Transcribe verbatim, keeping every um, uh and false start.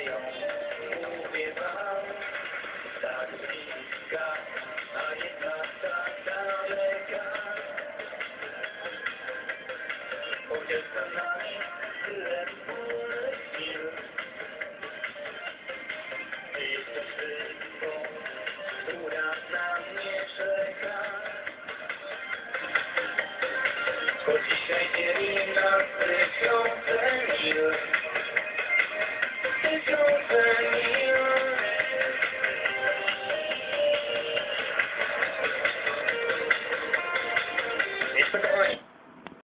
ją mówię wam, tak bliska, a jednak tak daleka. Chociaż za nami tyle wspólnych chwil, ty jesteś wyspą, która na mnie czeka. Choć dzisiaj dzieli nas tysiące mil, tysiące